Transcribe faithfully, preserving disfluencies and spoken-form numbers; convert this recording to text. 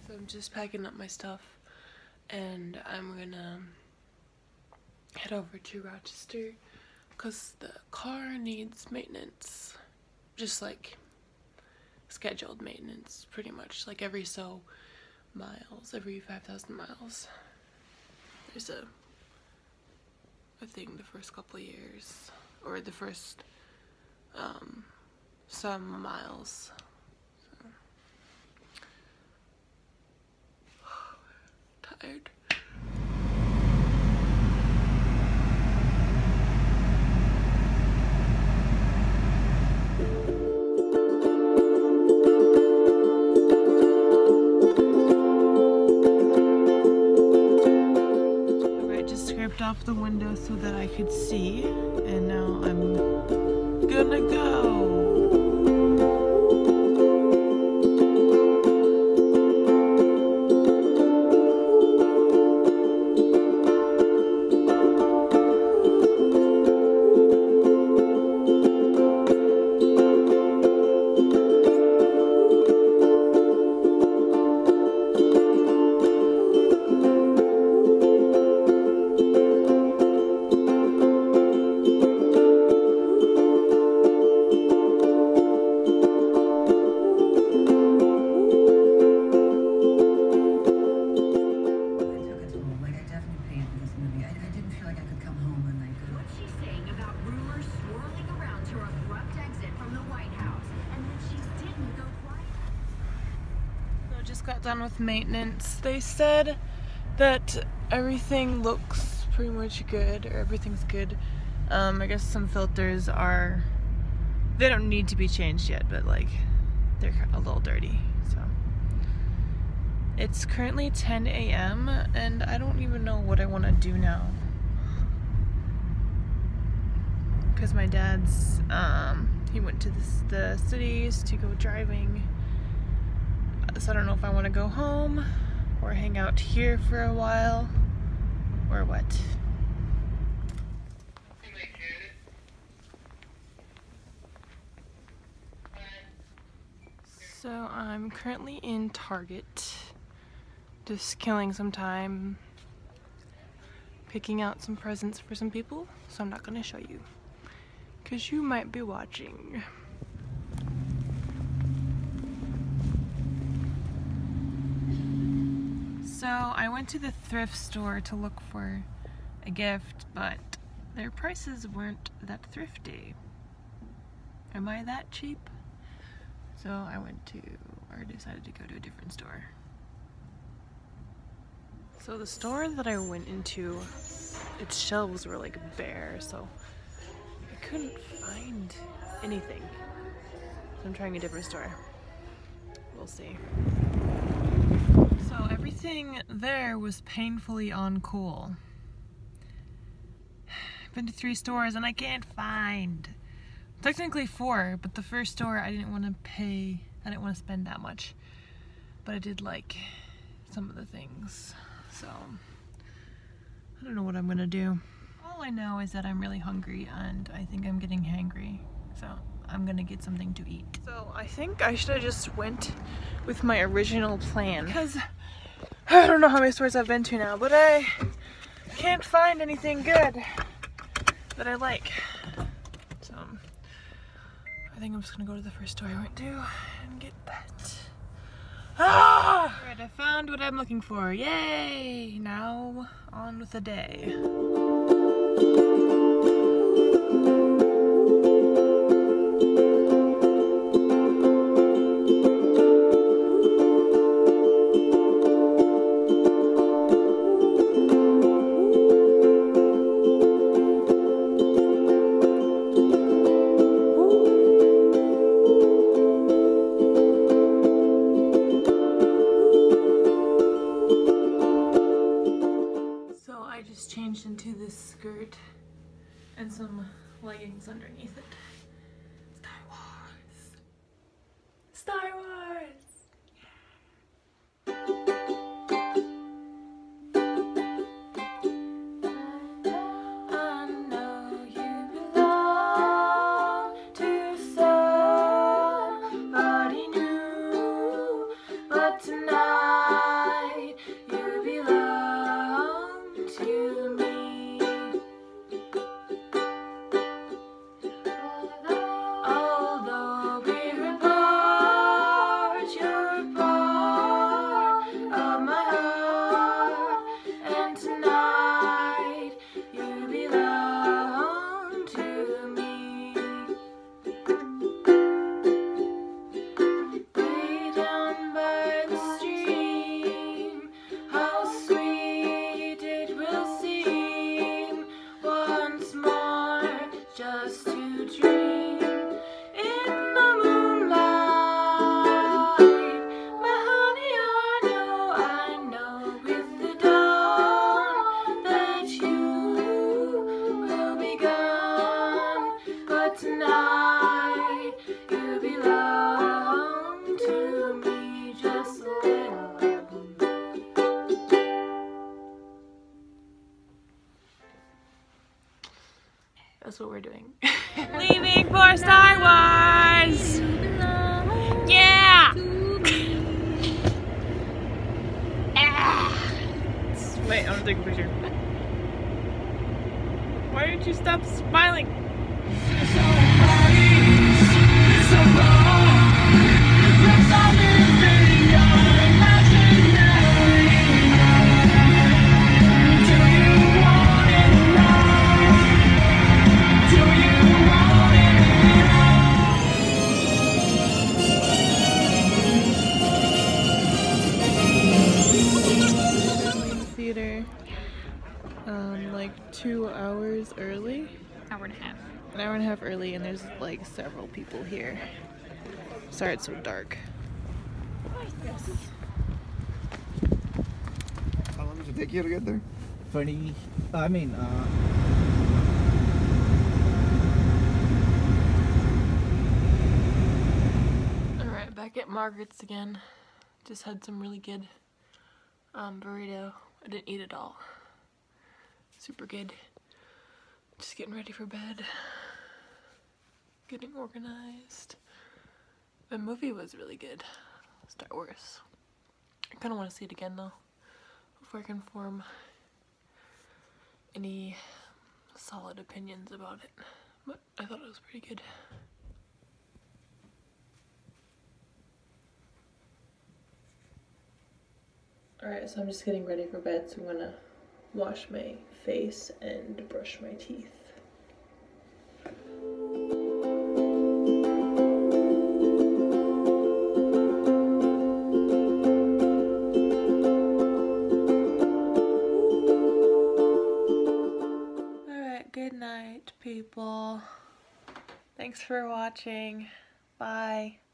So I'm just packing up my stuff and I'm gonna head over to Rochester because the car needs maintenance, just like scheduled maintenance, pretty much like every so miles, every five thousand miles. There's a a thing the first couple of years, or the first um, some miles. So. Tired. Off the window so that I could see, and now I'm gonna go. Got done with maintenance. They said that everything looks pretty much good, or everything's good. Um, I guess some filters are, they don't need to be changed yet, but like they're a little dirty. So it's currently ten A M and I don't even know what I want to do now, because my dad's um, he went to the, the cities to go driving. So I don't know if I want to go home or hang out here for a while or what. So I'm currently in Target, just killing some time, picking out some presents for some people, so I'm not going to show you because you might be watching. So I went to the thrift store to look for a gift, but their prices weren't that thrifty. Am I that cheap? So I went to, or decided to go to a different store. So the store that I went into, its shelves were like bare, so I couldn't find anything. So I'm trying a different store. We'll see. So everything there was painfully on cool. I've been to three stores and I can't find. Technically four, but the first store I didn't want to pay, I didn't want to spend that much. But I did like some of the things. So I don't know what I'm gonna do. All I know is that I'm really hungry and I think I'm getting hangry. So I'm gonna get something to eat. So I think I should have just went with my original plan, because I don't know how many stores I've been to now, but I can't find anything good that I like. So I think I'm just gonna go to the first store I went to and get that. Ah! Alright, I found what I'm looking for. Yay! Now on with the day. Changed into this skirt and some leggings underneath it. Star Wars! Star Wars! I know you belong to somebody new, but tonight That's what we're doing. Leaving for Star Wars! Yeah! Wait, I want to take a picture. Why didn't you stop smiling? Theater, um, like two hours early. Hour and a half. An hour and a half early, and there's like several people here. Sorry it's so dark. Yes. How long does it take you to get there? twenty, I mean, uh... Alright, back at Margaret's again. Just had some really good um, burrito. I didn't eat it all. Super good. Just getting ready for bed. Getting organized. The movie was really good. Star Wars. I kind of want to see it again though, before I can form any solid opinions about it. But I thought it was pretty good. Alright, so I'm just getting ready for bed, so I'm gonna wash my face and brush my teeth. Alright, good night, people. Thanks for watching. Bye.